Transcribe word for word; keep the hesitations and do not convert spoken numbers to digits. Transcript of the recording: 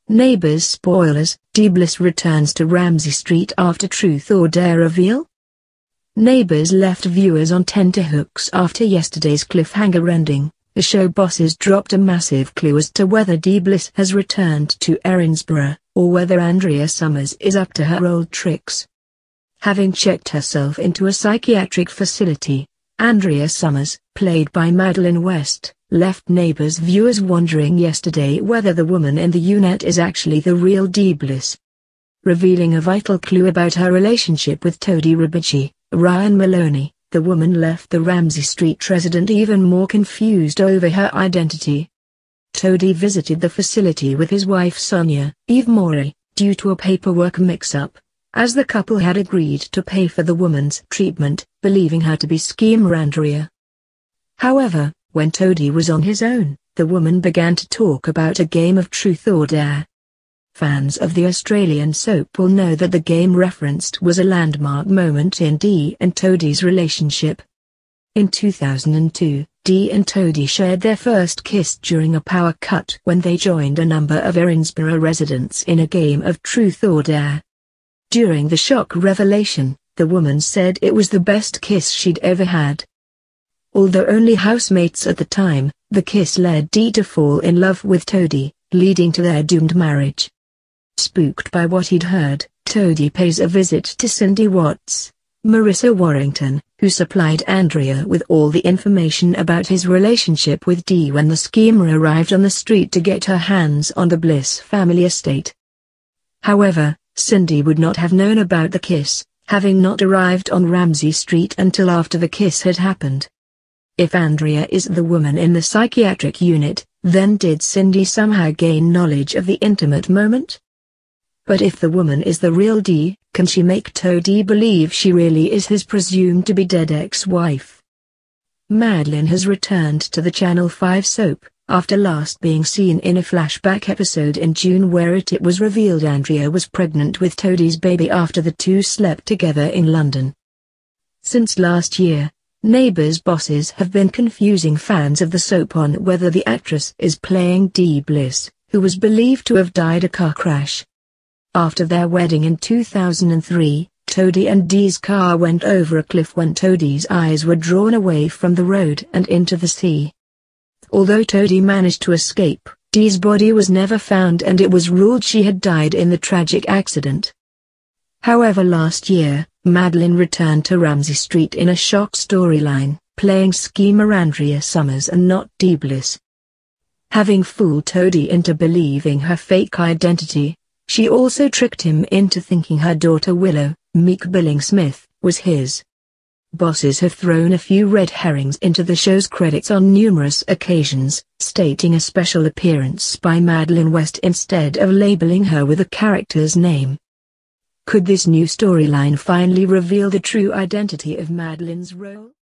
Neighbors spoilers, Dee Bliss returns to Ramsay Street after Truth or Dare reveal? Neighbors left viewers on tenterhooks after yesterday's cliffhanger ending. The show bosses dropped a massive clue as to whether Dee Bliss has returned to Erinsborough, or whether Andrea Summers is up to her old tricks. Having checked herself into a psychiatric facility, Andrea Summers, played by Madeline West, left Neighbors viewers wondering yesterday whether the woman in the unit is actually the real Dee Bliss. Revealing a vital clue about her relationship with Tony Rebici, Ryan Maloney, the woman left the Ramsay Street resident even more confused over her identity. Tony visited the facility with his wife Sonia, Eve Morey, due to a paperwork mix-up, as the couple had agreed to pay for the woman's treatment, believing her to be schemer Andrea. However, when Tony was on his own, the woman began to talk about a game of Truth or Dare. Fans of the Australian soap will know that the game referenced was a landmark moment in Dee and Tony's relationship. In two thousand two, Dee and Tony shared their first kiss during a power cut when they joined a number of Erinsborough residents in a game of Truth or Dare. During the shock revelation, the woman said it was the best kiss she'd ever had. Although only housemates at the time, the kiss led Dee to fall in love with Tony, leading to their doomed marriage. Spooked by what he'd heard, Tony pays a visit to Cindy Watts, Marissa Warrington, who supplied Andrea with all the information about his relationship with Dee when the schemer arrived on the street to get her hands on the Bliss family estate. However, Cindy would not have known about the kiss, having not arrived on Ramsay Street until after the kiss had happened. If Andrea is the woman in the psychiatric unit, then did Cindy somehow gain knowledge of the intimate moment? But if the woman is the real Dee, can she make Tony believe she really is his presumed-to-be dead ex-wife? Madeline has returned to the Channel five soap, after last being seen in a flashback episode in June where it, it was revealed Andrea was pregnant with Tony's baby after the two slept together in London. Since last year, Neighbors bosses have been confusing fans of the soap on whether the actress is playing Dee Bliss, who was believed to have died a car crash. After their wedding in two thousand three, Tony and Dee's car went over a cliff when Tony's eyes were drawn away from the road and into the sea. Although Tony managed to escape, Dee's body was never found and it was ruled she had died in the tragic accident. However, last year, Madeline returned to Ramsay Street in a shock storyline, playing schemer Andrea Summers and not Dee Bliss. Having fooled Tony into believing her fake identity, she also tricked him into thinking her daughter Willow, Meek Billing-Smith, was his. Bosses have thrown a few red herrings into the show's credits on numerous occasions, stating a special appearance by Madeline West instead of labeling her with a character's name. Could this new storyline finally reveal the true identity of Madeline's role?